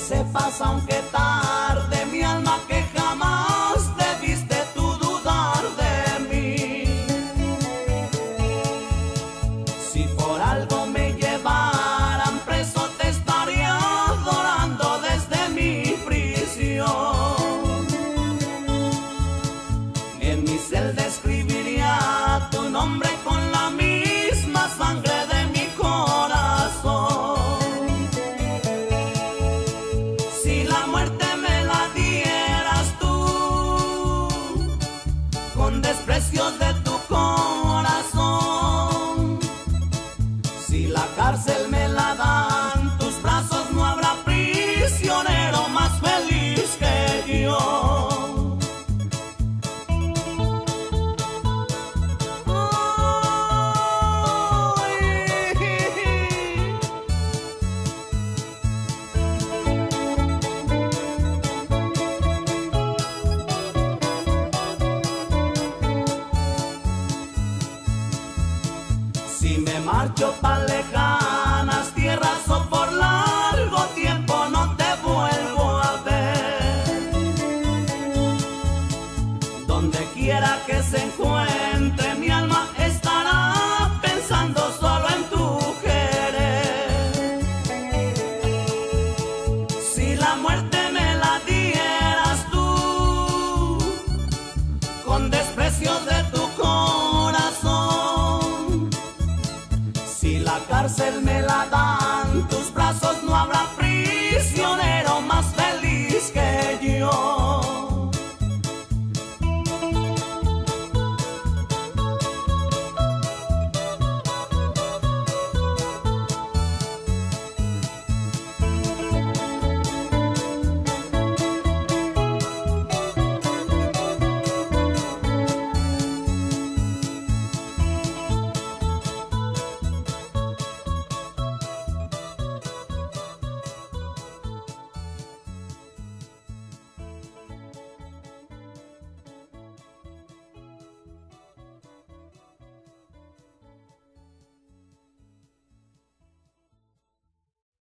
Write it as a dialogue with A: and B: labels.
A: sepas, aunque tarde, mi alma, que jamás debiste tú dudar de mí. Si por algo me llevaran preso, te estaría adorando desde mi prisión. En mi celda escribiría tu nombre con la misma sangre de mi corazón. Si la muerte me la dieras tú, con desprecios de tu corazón, si la cárcel me la dan tus brazos, no habrá prisionero más feliz que yo. Si me marcho pa'